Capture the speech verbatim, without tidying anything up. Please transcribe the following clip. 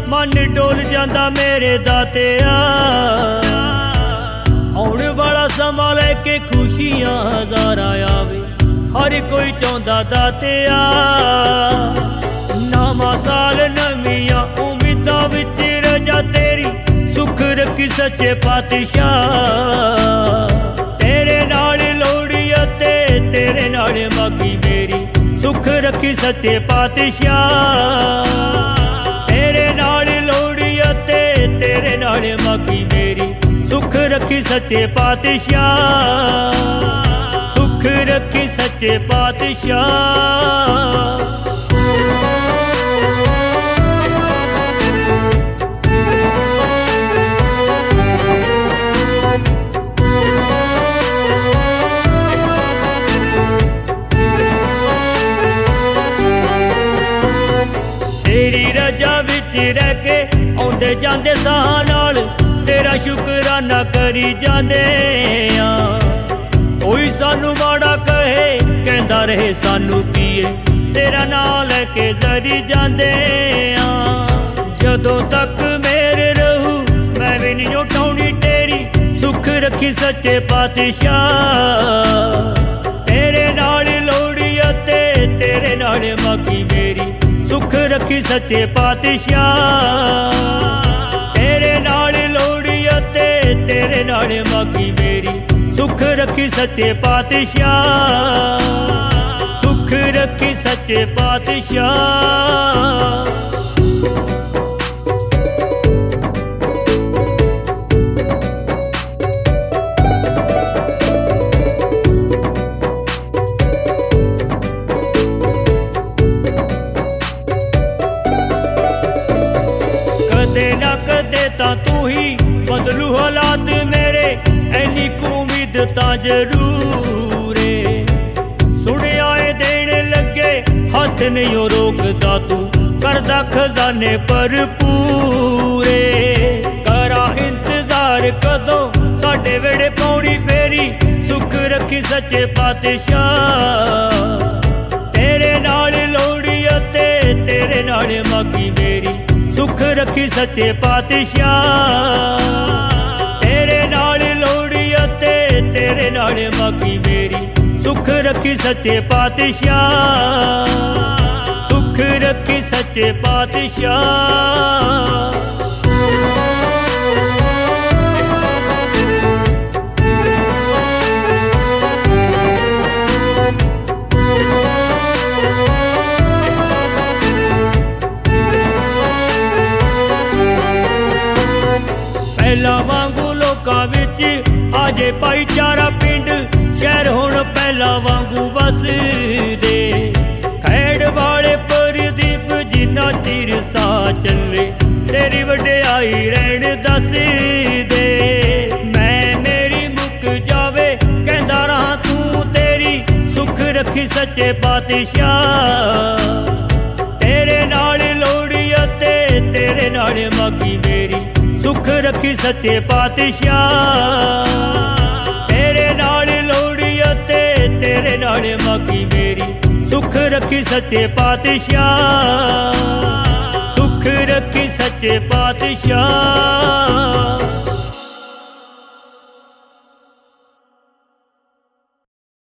मन डोल जांदा मेरे दातिया। आउण वाला समा लेके खुशियां हज़ार आवे, हर कोई चाहुंदा दातिया। नवां साल नवियां उम्मीदां विच रजा तेरी, सुख रखी सच्चे पातशाह। तेरे नाल लोहड़ी ते तेरे नाल मागी मेरी, सुख रखी सच्चे पातशाह। तेरे नाल लोहड़ी ते तेरे नाल मागी मेरी, सुख रखी सच्चे पातशाह। सुख रखी सच्चे पातशाह। तेरी रजा विच रह के आउंदे जांदे साह नाल, तेरा शुकराना करी जांदे आ। कोई सानू माड़ा कहे कहंदा रहे सानू पिए, तेरा नाम लैके जरी जांदे आ। जदों तक मेरे रहू मैं भी नहीं उठाउणी तेरी, सुख रखी सच्चे पातशाह। तेरे नाल लोहड़ी ते तेरे नाल मागी मेरी, सुख रखी सच्चे पातशाह। तेरे नाल लोहड़ी ते तेरे नाल मागी मेरी, सुख रखी सच्चे पातशाह। सुख रखी सच्चे पातशाह। कदे ना कदे तां तू ही बदलू हालात मेरे, ऐनी को उम्मीद तां जरूर है। सुनिया ए देने लगे हाथ नहीं ओ रोकदा, तू करदा खजाने पर पूरे। करा इंतजार कदों साडे वेड़े पौड़ी फेरी, सुख रखी सच्चे पातशाह। तेरे नाल लोहड़ी ते तेरे नाल मागी मेरी, सुख रखी सच्चे पातशाह। तेरे नाल लोहड़ी ते तेरे नाल मागी मेरी, सुख रखी सच्चे पातशाह। सुख रखी सच्चे पातशाह। पहला वांगू लोकां विच आजे भाईचारा, पिंड शहर हुण पहला वांगू वसदे। खैड़ वाले परदीप जिन्ना चिर सा चले, तेरी वड्याई रहण दस दे। मैं मेरी मुक जावे कहंदा रहा तू तेरी, सुख रखी सच्चे पातशाह। तेरे नाल लोहड़ी ते तेरे नाल मागी मेरी, सुख रखी सच्चे पातशाह। तेरे नाल लोहड़ी ते तेरे नाल मागी मेरी, सुख रखी सच्चे पातशाह। सुख रखी सच्चे पातशाह।